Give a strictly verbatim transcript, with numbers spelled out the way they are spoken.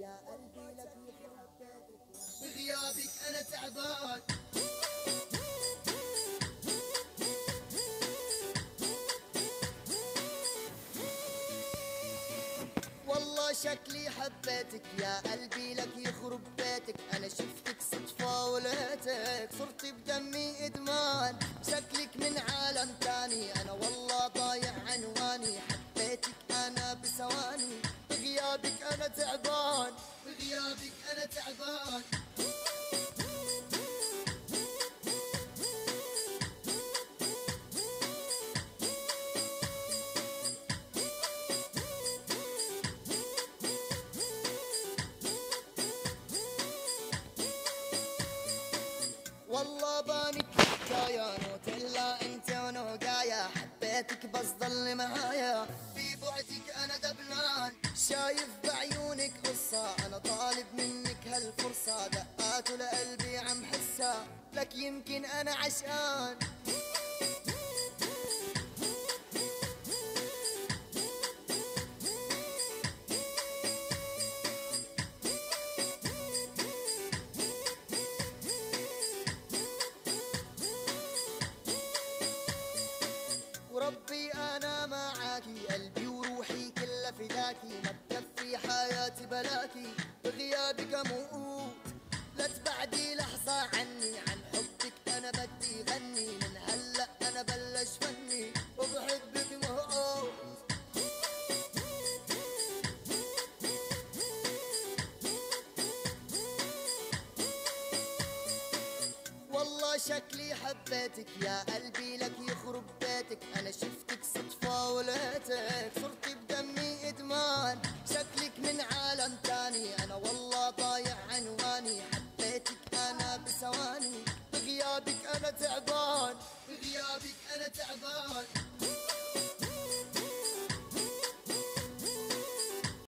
يا قلبي لك يخرب بيتك، بغيابك انا تعبان. والله شكلي حبيتك يا قلبي لك يخرب بيتك. انا شفتك صدفة ولقيتك صرت بدمي ادمان. شكلك من عالم تاني، انا والله ضايع عنواني. حبيتك انا بثواني، بغيابك انا تعبان. بغيابك انا تعبان. والله بانك حكاية نوت الا انت ونوقايا. حبيتك بس ضل معايا، في بعدك انا دبلان. شايف بعيونك قصة، انا طالب منك هالفرصة. دقات لقلبي عم حسها، لك يمكن انا عشقان. وربي انا معاكي، قلبي وروحي كلها فداكي. ما بكفي حياتي بلاكي، بغيابك اموت. لا تبعدي لحظة عني، عن حبك انا بدي غني. من هلا انا بلش فني، وبحبك موت. والله شكلي حبيتك يا قلبي لك يخرب بيتك. انا شفتك صدفة ولقيتك صرت بدمي ادمان. شكلك من عالم تاني، انا والله ضايع عنواني. حبيتك انا بثواني، بغيابك انا تعبان. بغيابك انا تعبان.